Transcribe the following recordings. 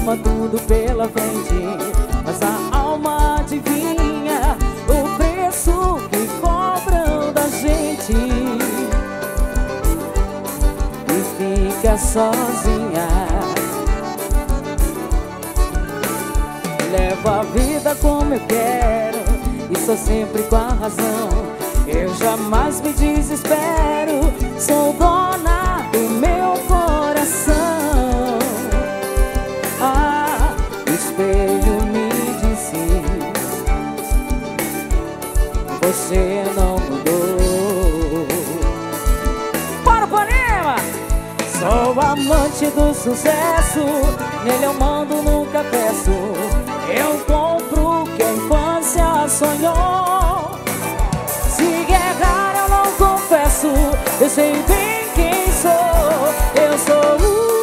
calma, tudo pela frente. Mas a alma adivinha o preço que cobram da gente e fica sozinha. Levo a vida como eu quero e sou sempre com a razão. Eu jamais me desespero, sou dona do meu coração. Ah, o espelho me disse: você não mudou. Bora, Panema! Sou amante do sucesso, nele eu mando, nunca peço. Eu compro o que a infância sonhou. Se guerrar eu não confesso, eu sei bem quem sou. Eu sou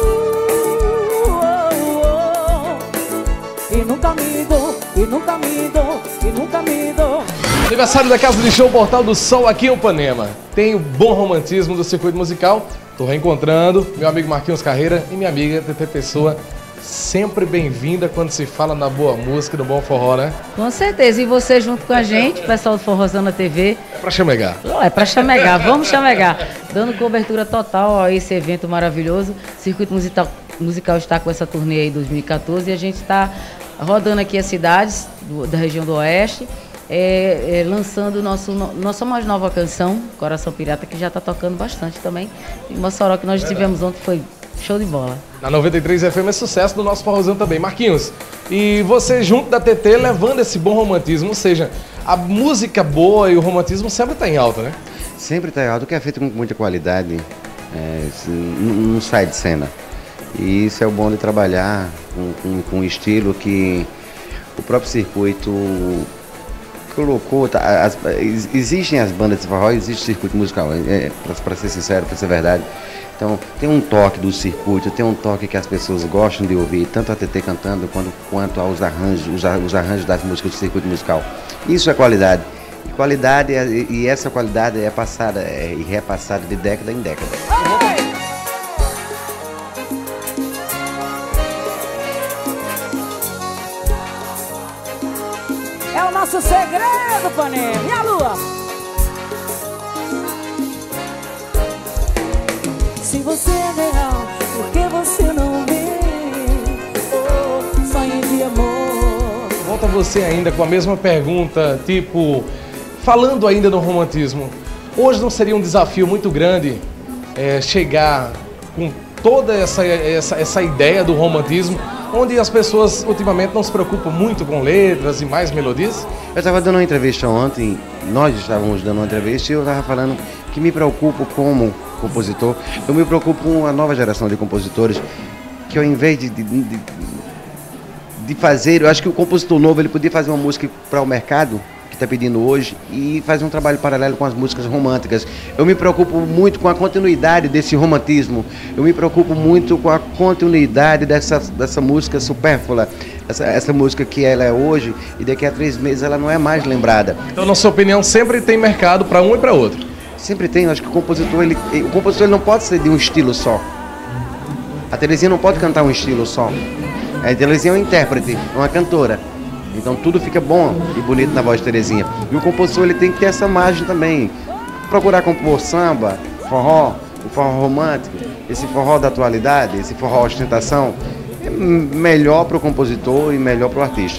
e nunca me dou, e nunca me dou, e nunca me dou. Aniversário da Casa de Show Portal do Sol aqui em Ipanema. Tem o bom romantismo do circuito musical. Tô reencontrando meu amigo Marquinhos Carreira e minha amiga TT Pessoa. Sempre bem-vinda quando se fala na boa música, no bom forró, né? Com certeza. E você junto com a gente, pessoal do Forrozão TV. É pra chamegar. É pra chamegar, vamos chamegar. Dando cobertura total a esse evento maravilhoso. O Circuito Musical está com essa turnê aí 2014 e a gente está rodando aqui as cidades da região do Oeste, lançando nossa mais nova canção, Coração Pirata, que já está tocando bastante também. E Mossoró, que nós tivemos ontem, foi show de bola. Na 93 FM é sucesso do nosso forrozão também. Marquinhos, e você junto da TT levando esse bom romantismo, ou seja, a música boa e o romantismo sempre está em alta, né? Sempre está em alta, o que é feito com muita qualidade, não sai de cena. E isso é o bom de trabalhar com um estilo que o próprio circuito colocou. Existem as bandas de forró, existe o circuito musical, para ser sincero, para ser verdade. Então tem um toque do circuito, tem um toque que as pessoas gostam de ouvir, tanto a TT cantando quanto aos arranjos, os arranjos das músicas do circuito musical. Isso é qualidade. E essa qualidade é passada e repassada de década em década. É o nosso segredo, Panema. E a lua? Se você é real, por que você não vem? Oh, sonho de amor. Volta você ainda com a mesma pergunta, tipo, falando ainda no romantismo. Hoje não seria um desafio muito grande chegar com toda essa ideia do romantismo, onde as pessoas ultimamente não se preocupam muito com letras e mais melodias? Eu estava dando uma entrevista ontem, nós estávamos dando uma entrevista e eu estava falando que me preocupo como compositor, eu me preocupo com uma nova geração de compositores que ao invés de fazer, eu acho que o compositor novo ele podia fazer uma música para o mercado que está pedindo hoje e fazer um trabalho paralelo com as músicas românticas. Eu me preocupo muito com a continuidade desse romantismo, eu me preocupo muito com a continuidade dessa música supérflua, essa música que ela é hoje e daqui a 3 meses ela não é mais lembrada. Então, na sua opinião, sempre tem mercado para um e para outro? Sempre tem, eu acho que o compositor ele não pode ser de um estilo só. A Terezinha não pode cantar um estilo só. A Terezinha é uma intérprete, é uma cantora. Então tudo fica bom e bonito na voz de Terezinha. E o compositor ele tem que ter essa margem também. Procurar compor samba, forró, o forró romântico, esse forró da atualidade, esse forró ostentação. É melhor para o compositor e melhor para o artista.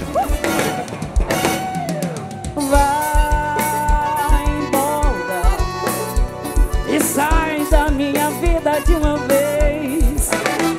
De uma vez,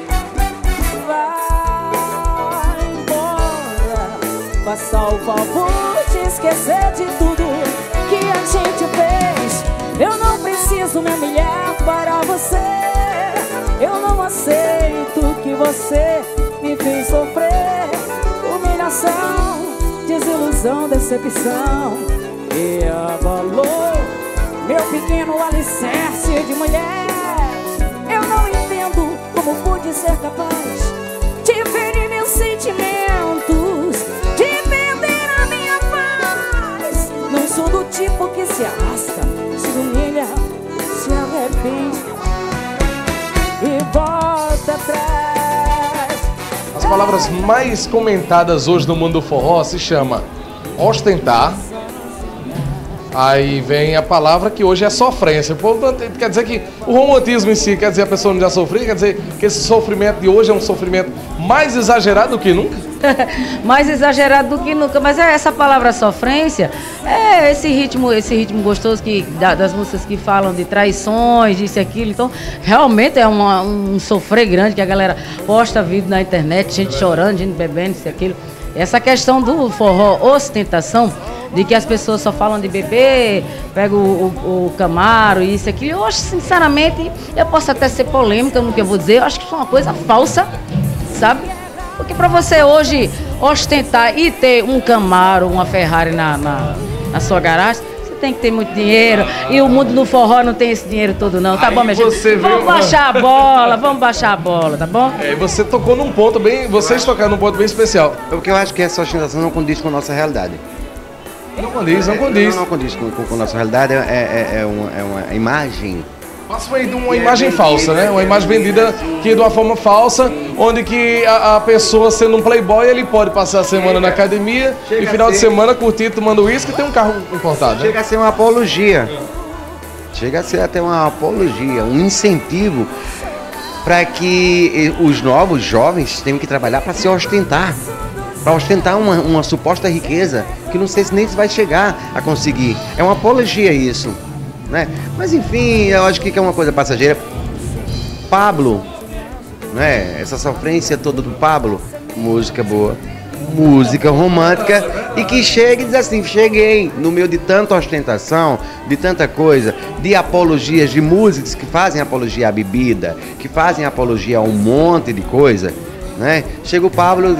vai embora, faça o favor de esquecer de tudo que a gente fez. Eu não preciso me humilhar para você, eu não aceito que você me fez sofrer. Humilhação, desilusão, decepção e abalou meu pequeno alicerce de mulher. Eu não entendo como pude ser capaz de ferir meus sentimentos, de perder a minha paz. Não sou do tipo que se arrasta, se humilha, se arrepende e volta atrás. As palavras mais comentadas hoje no mundo do forró se chama ostentar. Aí vem a palavra que hoje é sofrência. Quer dizer que o romantismo em si, quer dizer a pessoa não já sofreu, quer dizer que esse sofrimento de hoje é um sofrimento mais exagerado do que nunca? Mais exagerado do que nunca, mas essa palavra sofrência é esse ritmo gostoso das músicas que falam de traições, disso e aquilo. Então, realmente é um sofrer grande que a galera posta vídeo na internet, gente chorando, gente bebendo, isso e aquilo. Essa questão do forró ostentação, de que as pessoas só falam de beber, pega o Camaro e isso e aquilo. Eu acho, sinceramente, eu posso até ser polêmica no que eu vou dizer, eu acho que isso é uma coisa falsa, sabe? Porque para você hoje ostentar e ter um Camaro, uma Ferrari na sua garagem, você tem que ter muito dinheiro. E o mundo do forró não tem esse dinheiro todo, não. Tá bom, minha gente? Vamos baixar a bola, tá bom? Você tocou num ponto bem. Vocês tocaram num ponto bem especial. Porque eu acho que essa ostentação não condiz com a nossa realidade. Não condiz. Não condiz com a nossa realidade. É uma imagem. Passa uma imagem falsa, né? Uma imagem vendida que de uma forma falsa, onde que a pessoa sendo um playboy, ele pode passar a semana na academia e final de semana curtir tomando uísque e ter um carro importado. Chega a ser uma apologia. Chega a ser até uma apologia, um incentivo para que os novos jovens tenham que trabalhar para se ostentar. Para ostentar uma suposta riqueza que não sei se nem se vai chegar a conseguir. É uma apologia isso. Né? Mas enfim, eu acho que é uma coisa passageira. Pablo, né? Essa sofrência toda do Pablo, música boa, música romântica, e que chega e diz assim: cheguei no meio de tanta ostentação, de tanta coisa, de apologias de músicos que fazem apologia à bebida, que fazem apologia a um monte de coisa, né? Chega o Pablo,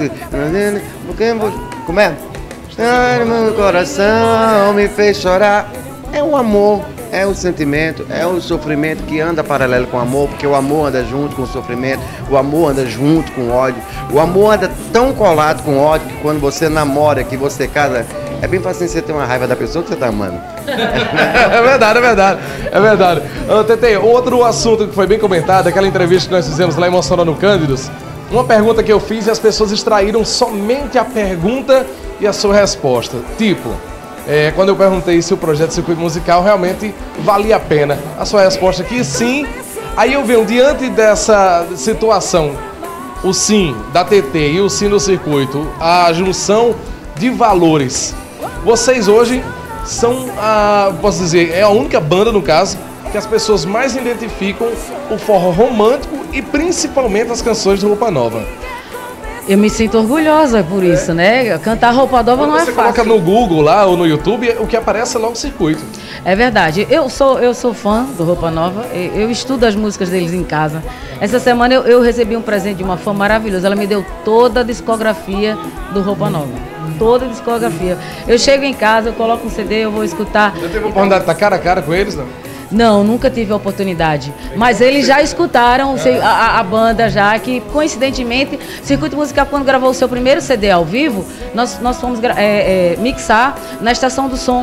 como é? Meu coração me fez chorar. É o amor. É o sentimento, é o sofrimento que anda paralelo com o amor, porque o amor anda junto com o sofrimento, o amor anda junto com o ódio, o amor anda tão colado com o ódio que quando você namora, que você casa, é bem fácil você ter uma raiva da pessoa que você tá amando. É verdade. Tete, outro assunto que foi bem comentado, aquela entrevista que nós fizemos lá em Mossoró no Cândidos, uma pergunta que eu fiz e as pessoas extraíram somente a pergunta e a sua resposta. Tipo... quando eu perguntei se o projeto Circuito Musical realmente valia a pena, a sua resposta aqui sim. Aí eu venho, diante dessa situação, o sim da TT e o sim do circuito, a junção de valores. Vocês hoje são, posso dizer, é a única banda, no caso, que as pessoas mais identificam o forró romântico e principalmente as canções de Roupa Nova. Eu me sinto orgulhosa por isso, né? Cantar Roupa Nova não é fácil. Você coloca no Google lá ou no YouTube, o que aparece é logo o circuito. É verdade. Eu sou fã do Roupa Nova, eu estudo as músicas deles em casa. Essa semana eu recebi um presente de uma fã maravilhosa, ela me deu toda a discografia do Roupa Nova. Toda a discografia. Eu chego em casa, eu coloco um CD, eu vou escutar. Já teve a oportunidade de estar cara a cara com eles, não? Não, nunca tive a oportunidade. Mas eles já escutaram a banda já, que coincidentemente, Circuito Musical, quando gravou o seu primeiro CD ao vivo, nós fomos mixar na Estação do Som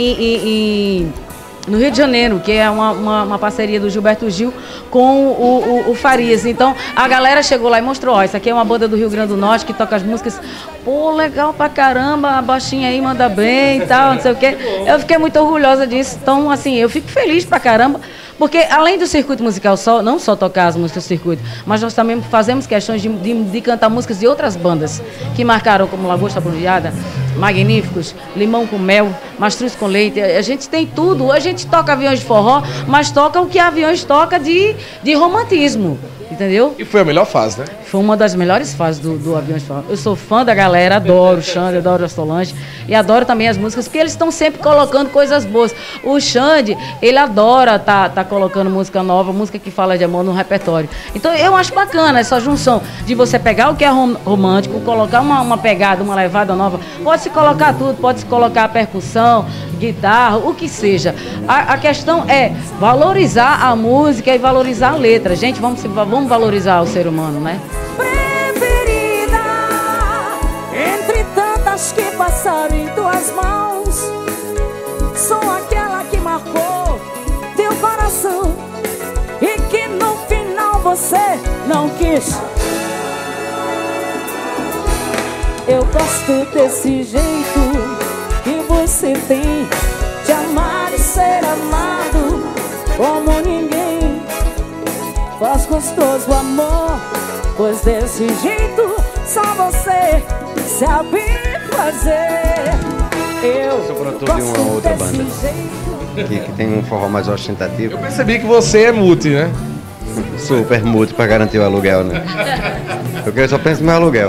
no Rio de Janeiro, que é uma parceria do Gilberto Gil com o Farias. Então, a galera chegou lá e mostrou, ó, isso aqui é uma banda do Rio Grande do Norte que toca as músicas, pô, legal pra caramba, a baixinha aí manda bem e tal, não sei o quê. Eu fiquei muito orgulhosa disso. Então, assim, eu fico feliz pra caramba, porque além do circuito musical, não só tocar as músicas do circuito, mas nós também fazemos questões de cantar músicas de outras bandas que marcaram, como Lagosta Bronzeada, Magníficos, Limão com Mel, Mastruz com Leite. A gente tem tudo. A gente toca Aviões de Forró, mas toca o que Aviões toca de romantismo. Entendeu? E foi a melhor fase, né? Foi uma das melhores fases do Aviões de Forró. Eu sou fã da galera, adoro o Xande, adoro a Solange e adoro também as músicas, porque eles estão sempre colocando coisas boas. O Xande, ele adora tá colocando música nova, música que fala de amor no repertório. Então eu acho bacana essa junção de você pegar o que é romântico, colocar uma pegada, uma levada nova. Pode-se colocar tudo, pode-se colocar percussão, guitarra, o que seja. A questão é valorizar a música e valorizar a letra. Gente, vamos valorizar o ser humano, né? Preferida entre tantas que passaram em tuas mãos, sou aquela que marcou teu coração e que no final você não quis. Eu gosto desse jeito que você tem de amar e ser amado como ninguém. Faz gostoso o amor, pois desse jeito só você sabe fazer. Eu sou produtor de uma outra banda que tem um forró mais ostentativo. Eu percebi que você é multi, né? Super multi para garantir o aluguel, né? Eu só penso no meu aluguel.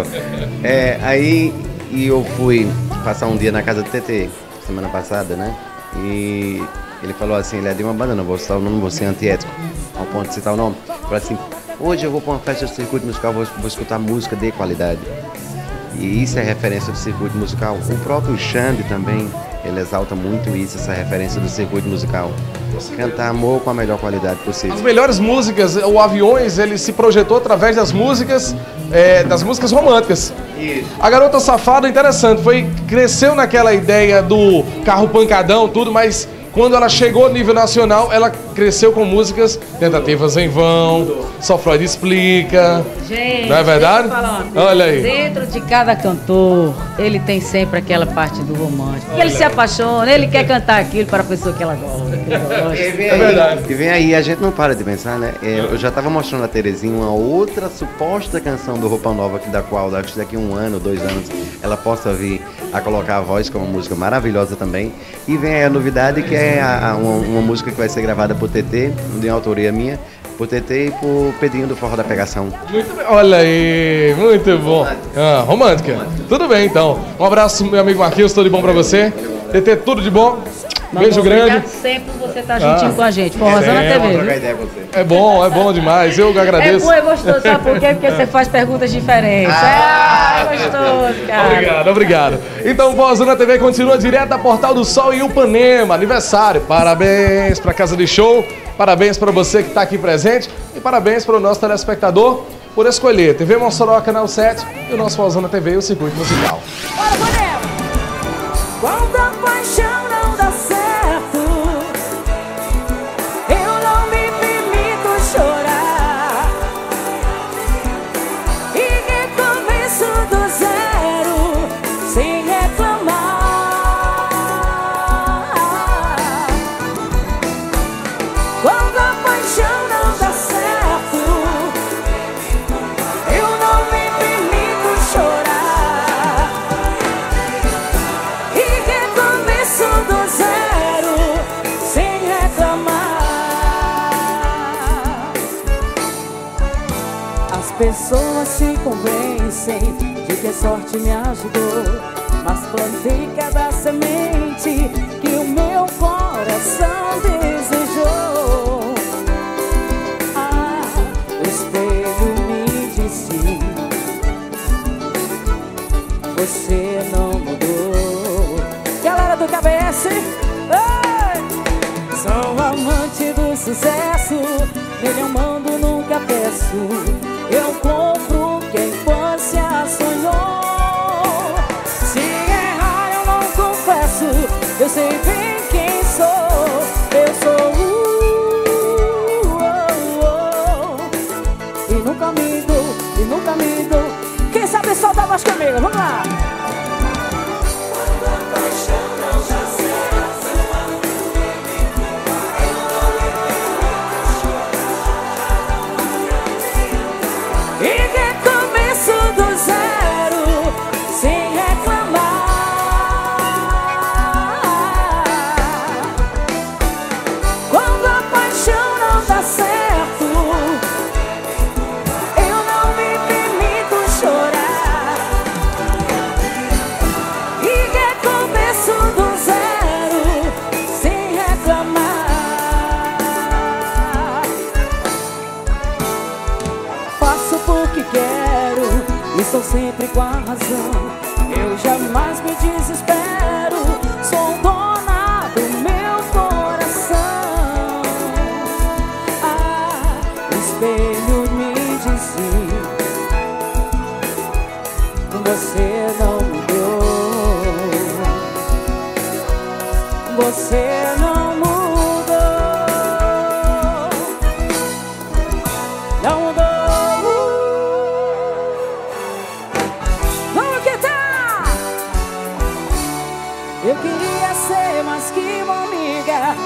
Aí eu fui passar um dia na casa do TT, semana passada, né? E ele falou assim, ele é de uma banda, não vou citar o nome, vou ser antiético, ao ponto de citar o nome. Ele falou assim, hoje eu vou para uma festa do circuito musical, vou escutar música de qualidade. E isso é referência do circuito musical. O próprio Xande também, ele exalta muito isso, essa referência do circuito musical. Cantar amor com a melhor qualidade possível. As melhores músicas, o Aviões, ele se projetou através das músicas românticas. Isso. A Garota Safada, interessante, cresceu naquela ideia do carro pancadão, tudo, mas quando ela chegou ao nível nacional, ela cresceu com músicas Tentativas em Vão, Só Freud Explica. Gente, não é verdade? deixa eu falar uma coisa. Olha aí. Dentro de cada cantor, ele tem sempre aquela parte do romântico. Ele se apaixona, ele quer cantar aquilo para a pessoa que ela gosta. É verdade. E vem aí, a gente não para de pensar, né? Eu já estava mostrando a Terezinha uma outra suposta canção do Roupa Nova, da qual daqui a 1 ano, 2 anos, ela possa vir a colocar a voz, que é uma música maravilhosa também. E vem aí a novidade, que é uma música que vai ser gravada por TT, de autoria minha, por TT e por Pedrinho do Forró da Pegação. Muito bem. Olha aí, muito bom. Romântica. Tudo bem, então. Um abraço, meu amigo Marquinhos, tudo de bom pra você. TT, tudo de bom. Beijo grande. Obrigado sempre por você estar juntinho com a gente. Forrozão na TV. É bom demais. Eu que agradeço. É gostoso, sabe por quê? Porque você faz perguntas diferentes. Gostoso, cara. Obrigado. Então, Forrozão na TV continua direto da Portal do Sol em Ipanema. Aniversário. Parabéns pra Casa de Show. Parabéns pra você que tá aqui presente. E parabéns para o nosso telespectador por escolher TV Mossoró, Canal 7 e o nosso Forrozão na TV e o Circuito Musical. Bora, Bonel! Quando a paixão não dá certo, eu não me permito chorar e recomeço do zero sem reclamar. Quando a paixão não dá certo, eu não me permito chorar e recomeço do zero sem reclamar. As pessoas se convencem de que a sorte me ajudou, mas plantei cada semente que o meu coração desejou. O espelho me disse: você não mudou. Galera do KBS, sou amante do sucesso, nele eu mando, nunca peço. Eu compro o que a infância sonhou. Se errar eu não confesso, eu sei bem quem sou. Eu sou e nunca me dou, e nunca me dou. Quem sabe solta a voz comigo, vamos lá. E recomeço do zero sem reclamar. Quando a paixão não dá certo, eu não me permito chorar e recomeço do zero sem reclamar. Faço porque quero e sou sempre com a razão. Eu jamais me desespero, sou dona do meu coração. O espelho me disse: você não mudou, você não mudou, não mudou. Vamos que tá! Eu queria ser mais que uma amiga.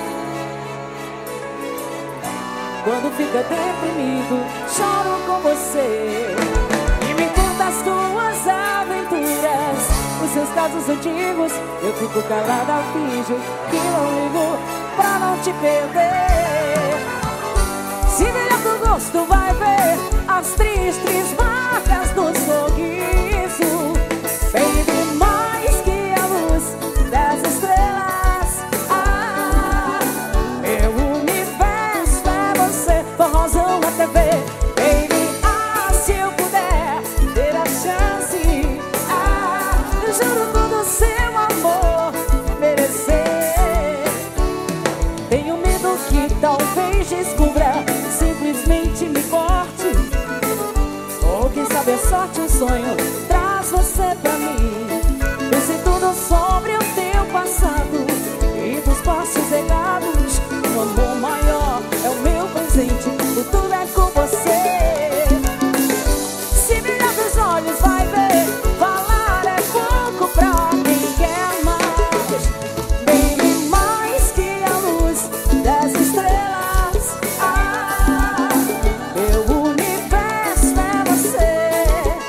Quando fica deprimido, choro com você e me conta as tuas aventuras, os seus casos antigos. Eu fico calada, finjo que não ligo pra não te perder. Se virar do gosto, vai ver as tristes marcas do sorriso. Baby, mais que a luz das estrelas. Ah, meu universo é você, forrozão na TV. Baby, ah, se eu puder ter a chance, ah, eu juro todo o seu amor merecer. Tenho medo que talvez descubra, simplesmente me corte. Ou quem sabe a sorte, um sonho traz você pra mim. Pense tudo sobre o teu passado e dos passos errados. O amor maior é o meu presente, o tudo é com você. Se brilhar dos olhos, vai ver, falar é pouco pra quem quer mais. Baby, mais que a luz das estrelas. Ah, meu universo é você.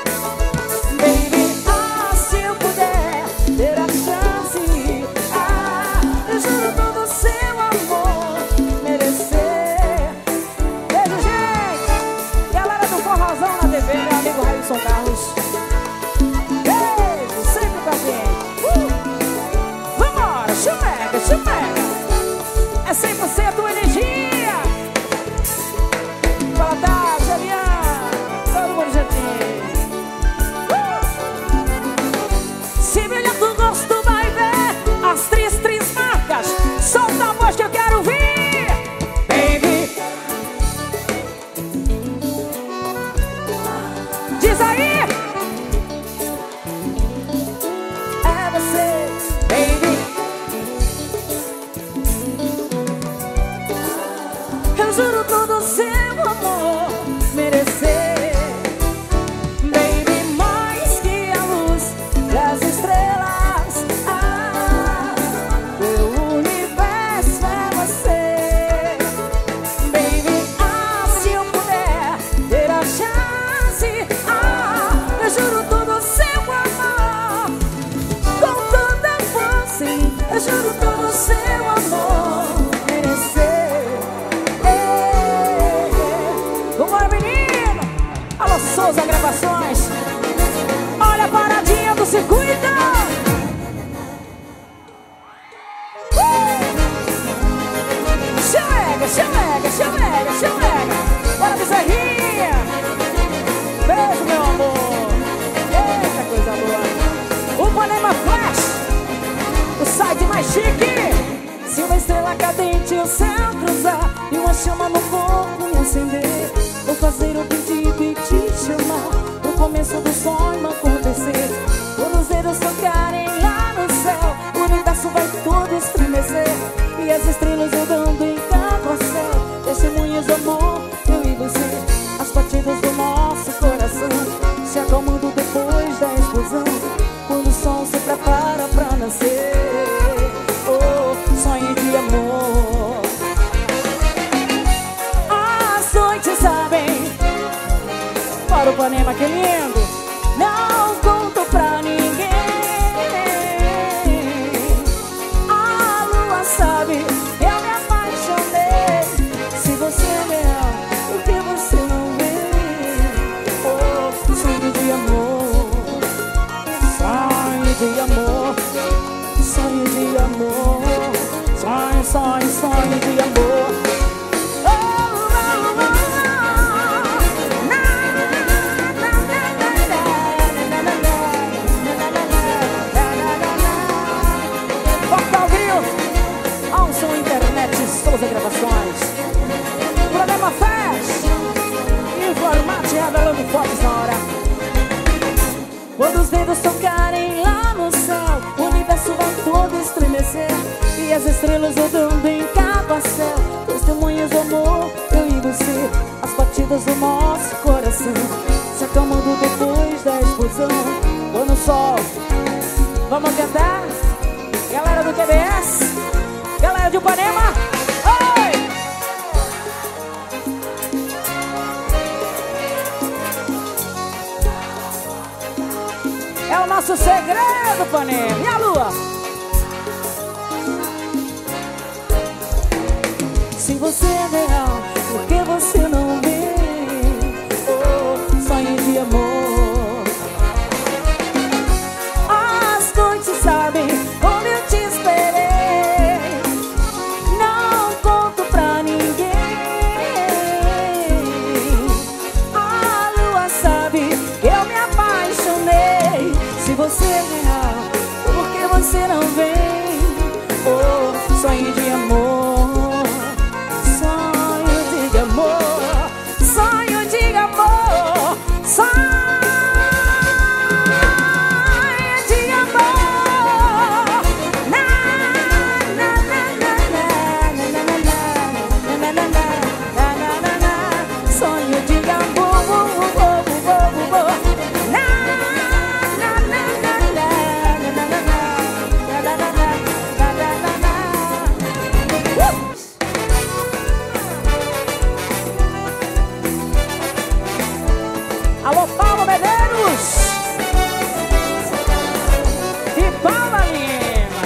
Baby, ah, se eu puder ter a chance, ah, eu juro todo o seu amor merecer. Beijo, gente! Galera do Forrozão na TV, meu amigo Railson Carlos. Beijo, sempre com a gente. Vambora, chumega, chumega. É 100% energia. Boa tarde, Eliane. Todo mundo juntinho. Se brilhar do gosto, vai ver as tristes marcas. Solta a voz que eu quero ouvir. Baby, diz aí. É você, baby. Eu juro todo o seu amor merecer. Baby, mais que a luz das estrelas. Ah, meu universo é você. Baby, ah, se eu puder ter a chance, ah, eu juro todo o seu amor com toda força. Eu juro todo o seu amor merecer. Vambora, menino! Alô, Souza Gravações. Olha a paradinha do circuito. Chega, chega, chega, chega. Bora, bezerrinha. Beijo, meu amor. Eita, coisa boa. O Panema Flash, o site mais chique. Se uma estrela cadente o céu cruzar e uma chama no corpo me acender, vou fazer o pedido e te chamar no começo do sonho acontecer. Quando os dedos tocarem lá no céu, o universo vai todo estremecer e as estrelas rodando em carrossel, testemunhas do amor, eu e você. As batidas do nosso coração se acalmando depois da explosão, quando o sol se prepara pra nascer. Oh, sonho de amor. As noites sabem. Para o Panema, que lindo. Não conto pra ninguém. A lua sabe, eu me apaixonei. Se você vê o que você não vê. Oh, sonho de amor. Sonho de amor. Sonho de amor. Sonho, sonho, sonho de amor. Souza Gravações, programa Fest, informática revelando fotos na hora. Quando os dedos tocarem lá no céu, o universo vai todo estremecer e as estrelas rodando em carrossel, testemunhas do amor, eu e você. As batidas do nosso coração se acalmando depois da explosão. Quando o sol, vamos cantar? Galera do QBS, galera de Ipanema, oi! É o nosso segredo, Ipanema. E a lua? Se você é real, por que você não vem? Oh, sonho de amor. As noites sabem como eu te esperei. Não conto pra ninguém. A lua sabe que eu me apaixonei. Se você é real, por que você não vem? Oh, sonho de amor. Alô, Paulo Medeiros e Paula Lima.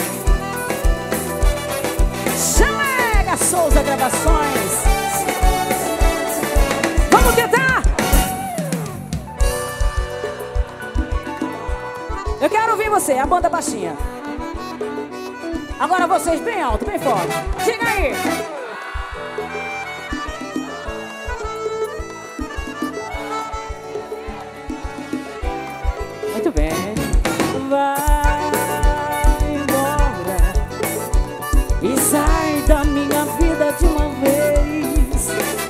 Chega Souza Gravações. Vamos tentar. Eu quero ouvir você, a banda baixinha. Agora vocês bem alto, bem forte. Diga aí. Muito bem. Vai embora e sai da minha vida de uma vez.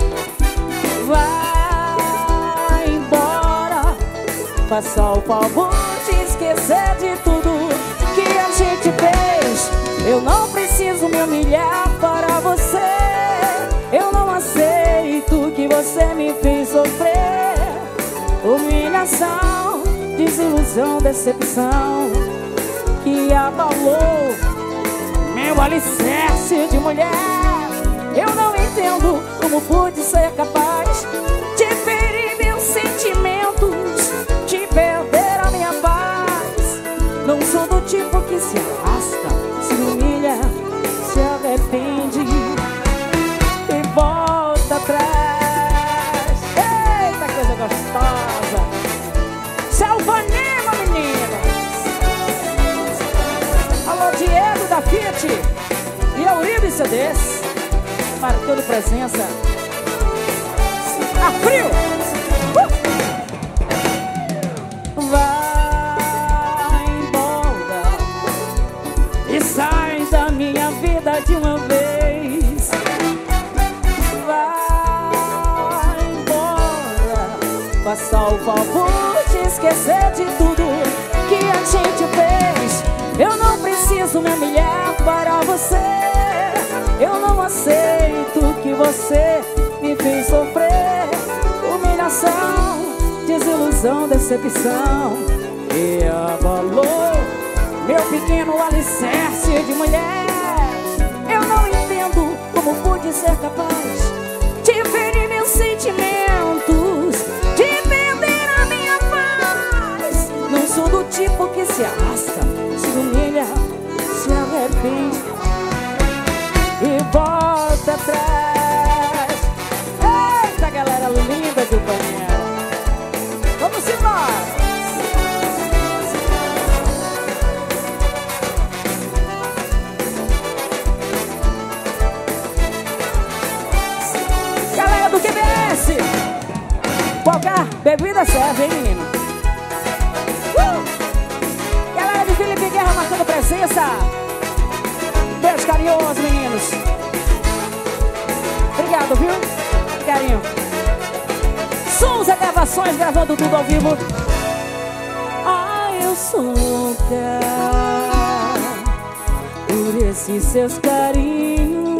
Vai embora, faça o favor de esquecer de tudo que a gente fez. Eu não preciso me humilhar para você. Eu não aceito que você me fez sofrer. Humilhação, desilusão, decepção que abalou meu alicerce de mulher. Eu não entendo como pude ser capaz de ferir meus sentimentos, de perder a minha paz. Não sou do tipo que se arrasta, se humilha, se arrepende e volta atrás. Eita, coisa gostosa! Selvanema, meninas! Alô, Diego da Fiat e Euribe CDs, marcando presença. A frio! Vai embora e sai da minha vida de uma vez. Vai embora, faça o favor de esquecer de tudo que a gente fez. Eu não preciso me humilhar para você. Eu não aceito que você me fez sofrer. Humilhação, desilusão, decepção que abalou meu pequeno alicerce de mulher. Eu não entendo como pude ser capaz de ferir meus sentimentos, de perder a minha paz. Não sou do tipo que se arrasta, se humilha, se arrepende e volta atrás. Eita, galera linda do Ipanema, vamos embora. Galera do QBS, qualquer bebida serve, hein, menino? Galera de Felipe Guerra marcando presença. Beijo carinhoso, meninos. Obrigado, viu? Carinho. Souza Gravações gravando tudo ao vivo. Ah, eu sou louca por esses seus carinhos,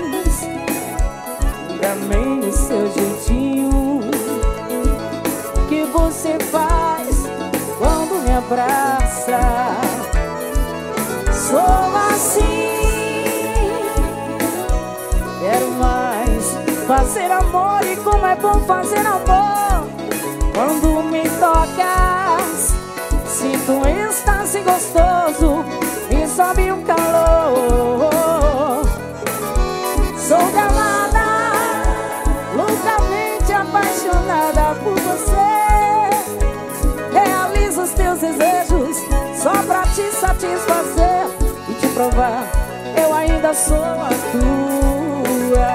também o seu jeitinho que você faz quando me abraça. Sou fazer amor e como é bom fazer amor. Quando me tocas, sinto um êxtase gostoso e sobe um calor. Sou gamada, loucamente apaixonada por você. Realizo os teus desejos só pra te satisfazer e te provar, eu ainda sou a tua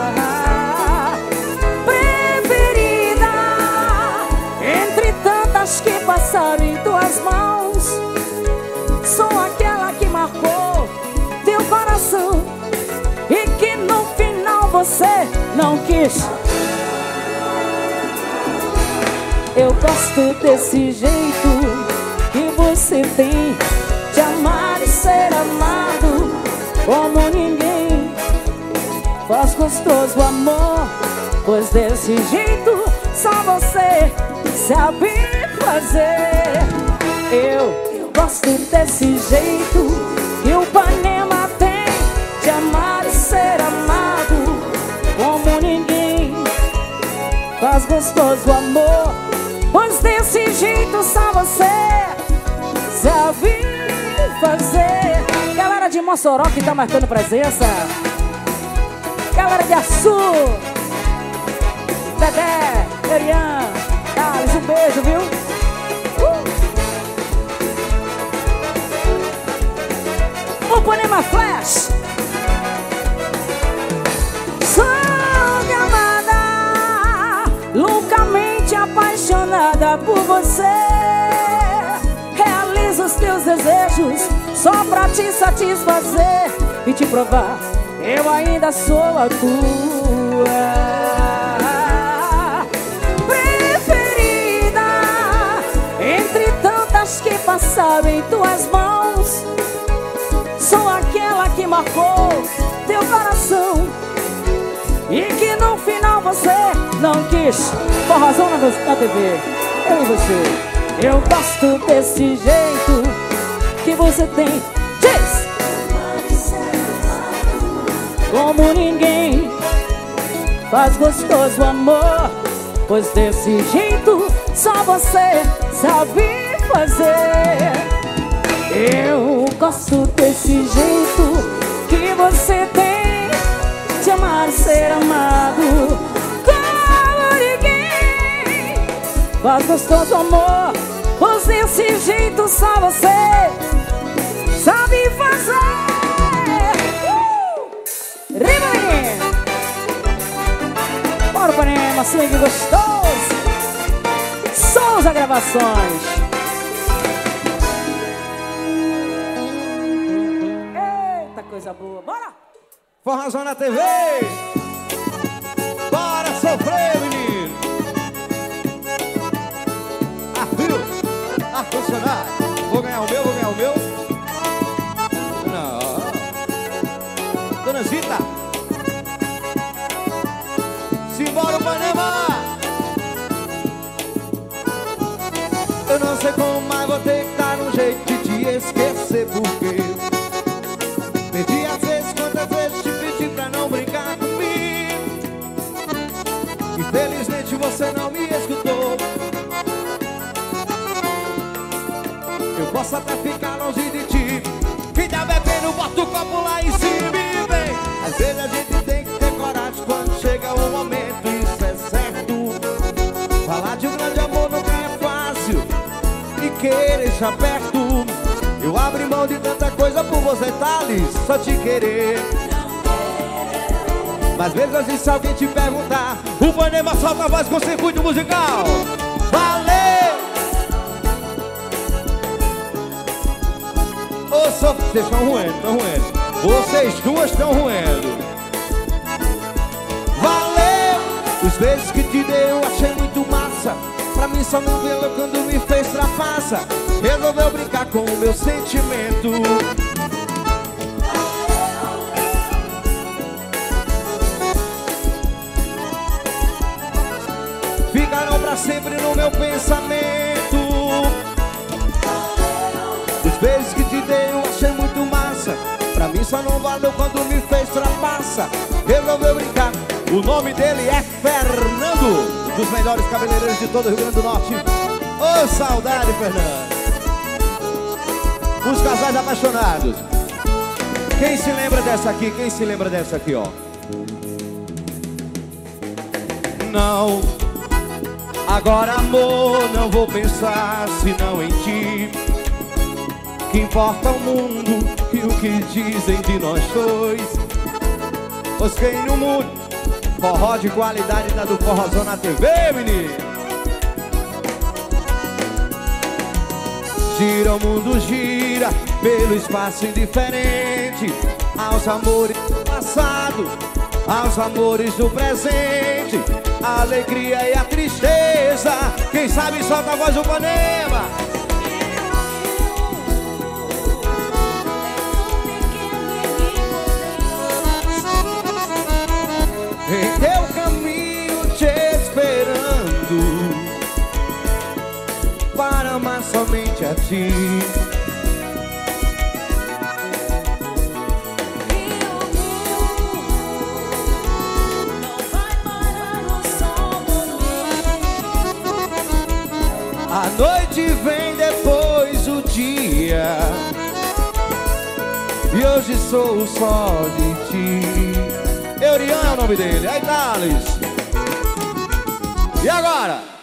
preferida. Entre tantas que passaram em tuas mãos, sou aquela que marcou teu coração e que no final você não quis. Eu gosto desse jeito que você tem de amar e ser amado como ninguém. Faz gostoso o amor, pois desse jeito só você sabe fazer. Eu gosto desse jeito que o Ipanema tem de amar e ser amado como ninguém. Faz gostoso o amor, pois desse jeito só você sabe fazer. Galera de Mossoró que tá marcando presença. Galera de Açu, Dedé, Erian, Thales, um beijo, viu? O Ipanema Flash. Sou amada, loucamente apaixonada por você. Realizo os teus desejos só pra te satisfazer e te provar, eu ainda sou a tua preferida. Entre tantas que passaram em tuas mãos, sou aquela que marcou teu coração e que no final você não quis. Forrozão na TV, eu e você. Eu gosto desse jeito que você tem. Diz! Como ninguém. Faz gostoso o amor, pois desse jeito só você sabe fazer. Eu gosto desse jeito que você tem de amar e ser amado como ninguém. Faz gostoso o amor, pois desse jeito só você sabe fazer. Riba, menino! Bora, Ipanema, swing gostoso. Souza Gravações. Eita, coisa boa. Bora! Forrozão na TV. Bora sofrer, menino. Filho, ar-condicionado. Vou ganhar o meu, vou ganhar o meu. Não. Dona Zita. Simbora, Ipanema. Eu não sei como, mas vou ter que dar um jeito de te esquecer. Porque perdi às vezes, quantas vezes te pedi pra não brincar comigo. Infelizmente você não me escutou. Eu posso até ficar longe de ti, fica bebendo, bota o copo lá em cima e vem. Às vezes a gente tem que ter coragem quando chega o momento, isso é certo. Falar de um grande amor nunca é fácil e querer estar perto. Eu abri mão de tanta coisa por você, Thales, só te querer. Mas mesmo assim, se alguém te perguntar, o Ipanema solta a voz com circuito musical. Valeu! Vocês estão ruendo, estão ruendo. Vocês duas estão ruendo. Valeu! Os beijos que te dei eu achei muito massa. Pra mim só não vê quando me fez trapaça. Resolveu brincar com o meu sentimento. Ficaram pra sempre no meu pensamento. Os beijos que te dei eu achei muito massa. Pra mim só não valeu quando me fez trapaça. Resolveu brincar, O nome dele é Fernando, dos melhores cabeleireiros de todo o Rio Grande do Norte. Ô, saudade, Fernando. Os casais apaixonados. Quem se lembra dessa aqui? Quem se lembra dessa aqui, ó? Não. Agora, amor, não vou pensar senão em ti. Que importa o mundo e o que dizem de nós dois. Pois quem no mundo, forró de qualidade tá do Forrozão na TV, menino. Gira, o mundo gira pelo espaço indiferente. Aos amores do passado, aos amores do presente, a alegria e a tristeza. Quem sabe solta a voz do Panema. Em teu caminho te esperando, para amar somente a ti. A noite vem depois do dia, e hoje sou só de ti. Eurian é o nome dele, aí Thales. E agora?